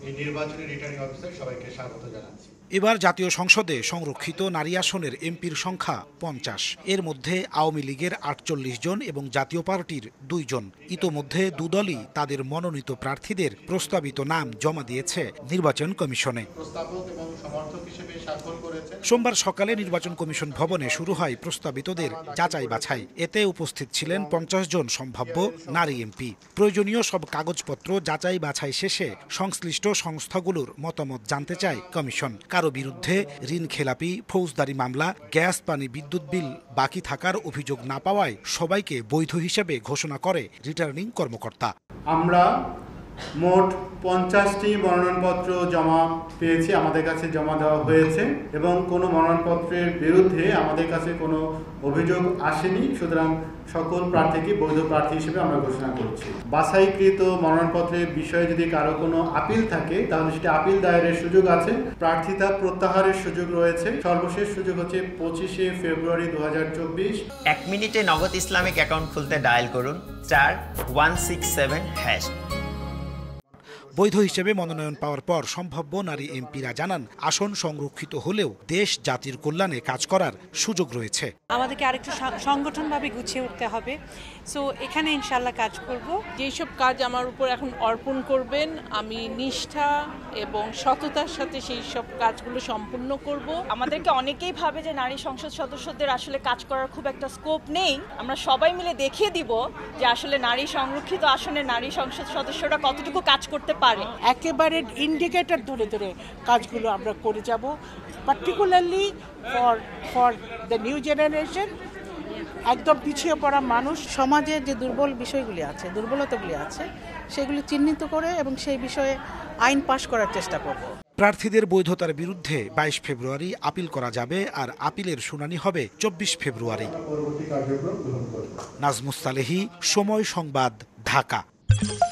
এই নির্বাচনী returning officer সবাইকে স্বাগত জানাচ্ছি। এবার জাতীয় সংসদে সংরক্ষিত নারী আসনের এমপির সংখ্যা 50। এর মধ্যে আওয়ামী লীগের 48 জন এবং জাতীয় পার্টির 2 জন। ইতোমধ্যে দুদলই তাদের মনোনীত প্রার্থীদের প্রস্তাবিত নাম জমা দিয়েছে নির্বাচন কমিশনে। সোমবার সকালে নির্বাচন কমিশন ভবনে শুরু হয় প্রস্তাবিতদের যাচাই বাছাই। এতে উপস্থিত ছিলেন 50 জন সম্ভাব্য নারী এমপি। প্রয়োজনীয় সব কাগজপত্র যাচাই বাছাই শেষে সংশ্লিষ্ট সংস্থাগুলোর মতামত জানতে চায় কমিশন। কারো বিরুদ্ধে ঋণ খেলাপি, ফৌজদারি মামলা, গ্যাস, পানি, বিদ্যুৎ বিল বাকি থাকার অভিযোগ না পাওয়ায় সবাইকে বৈধ হিসেবে ঘোষণা করে রিটার্নিং কর্মকর্তা। আমরা মোট 50টি মনোনয়নপত্র জমা পেয়েছি, আমাদের কাছে জমা দেওয়া হয়েছে এবং কোনো মনোনয়নপত্রের বিরুদ্ধে আমাদের কাছে কোনো অভিযোগ আসেনি। সুতরাং সকল প্রার্থীকে বৈধ প্রার্থী হিসেবে আমরা ঘোষণা করছি। বাছাইকৃত মনোনয়নপত্রের বিষয়ে যদি কারো কোনো আপিল থাকে তাহলে সেটা আপিল দায়েরের সুযোগ আছে। প্রার্থিতা প্রত্যাহারের সুযোগ রয়েছে। সর্বশেষ সুযোগ হচ্ছে 25শে ফেব্রুয়ারি 2024। 1 মিনিটে নগদ ইসলামিক অ্যাকাউন্ট খুলতে ডায়াল করুন *167#। বৈধ হিসেবে মনোনয়ন পাওয়ার পর সম্ভাব্য নারী এমপিরা জানান, আসন সংরক্ষিত হলেও দেশ জাতির কল্যাণে কাজ করার সুযোগ রয়েছে। আমাদেরকে আরেকটু সংগঠনভাবে গুছিয়ে উঠতে হবে। সো এখানে ইনশাল্লাহ কাজ করব। যেসব কাজ আমার উপর এখন অর্পণ করবেন, আমি নিষ্ঠা এবং সততার সাথে সেই সব কাজগুলো সম্পূর্ণ করব। আমাদেরকে অনেকেই ভাবে যে নারী সংসদ সদস্যদের আসলে কাজ করার খুব একটা স্কোপ নেই। আমরা সবাই মিলে দেখিয়ে দিব যে আসলে নারী সংরক্ষিত আসনে নারী সংসদ সদস্যরা কতটুকু কাজ করতে পারে। একেবারে ইন্ডিকেটর ধরে ধরে কাজগুলো আমরা করে যাব, particularly for the new generation. একদম পিছিয়ে পড়া মানুষ, সমাজের যে দুর্বল বিষয়গুলি আছে, দুর্বলতাগুলি আছে, সেগুলি চিহ্নিত করে এবং সেই বিষয়ে আইন পাশ করার চেষ্টা করব। প্রার্থীদের বৈধতার বিরুদ্ধে 22 ফেব্রুয়ারি আপিল করা যাবে, আর আপিলের শুনানি হবে 24 ফেব্রুয়ারি। নাজমুস সালেহী, সময় সংবাদ, ঢাকা।